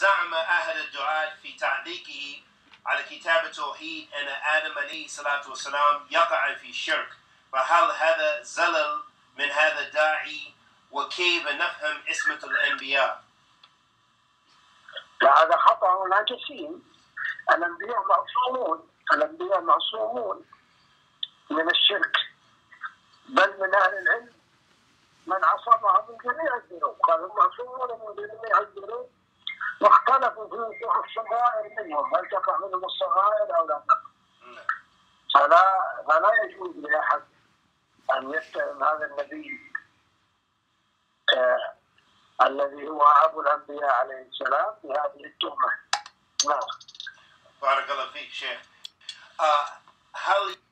زعم أهل الدعاء في تعليقه على كتاب التوحيد أن آدم عليه الصلاة والسلام يقع في الشرك، فهل هذا زلل من هذا الداعي؟ وكيف نفهم اسمة الأنبياء؟ لا، هذا خطأ لا جسيم. الأنبياء معصومون من الشرك، بل من أهل العلم من عصمها من جميع الذنوب، قالوا معصومون من جميع الذنوب، واختلفوا في الصغائر منهم، هل تقع منهم الصغائر أو لا تقع. فلا يجوز لأحد أن يتهم هذا النبي الذي هو أبو الأنبياء عليه السلام بهذه التهمة. نعم. بارك الله فيك شيخ. هل